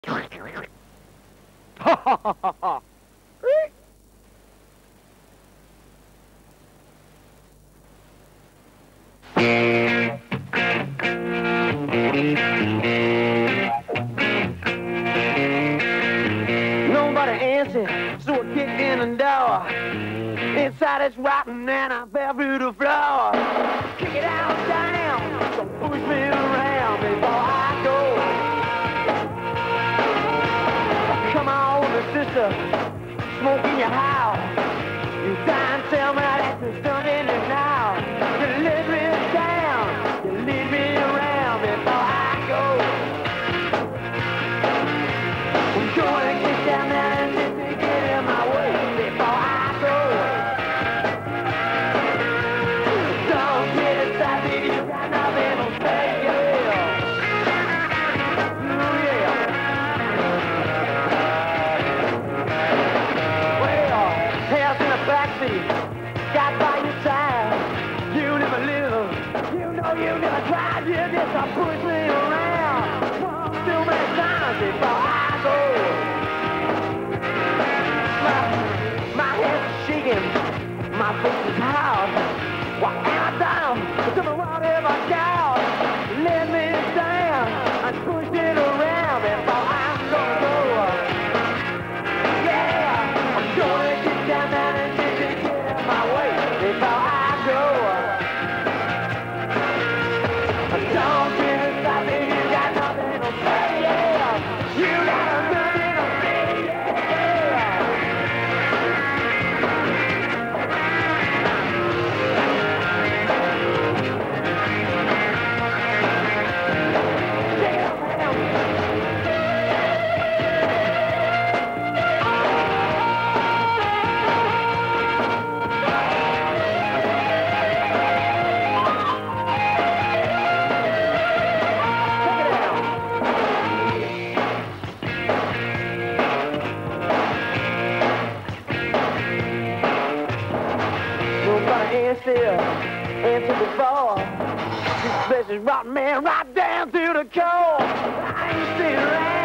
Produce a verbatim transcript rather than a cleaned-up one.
Ha ha ha ha ha! Nobody answered, so I kicked in the door. Inside it's rotten and I fell through the floor. Kick it out, down, so push me around before I go. Come on, sister, smoke in your house. You try and tell me that you're stunning it now. You let me down, you lead me around before I go. I'm gonna get down there and let me get in my way before I go. Don't get inside me, you got nothing to say, yeah. Ooh, yeah. Well, hell's in the backseat, got by your side. You never live, you know you never tried. You just a push me around too many times before I go. My, my head's shaking, my face is hot. Why am I down? Tell me what have I got? Let me down, I pushed it around before I go. Yeah, I'm gonna get down there and get it in my way before I go. Don't get inside me, you got nothing to say, yeah. You got nothing to say, yeah. Still into the fall. This place is rotten, man, right down to the core. I ain't sitting around.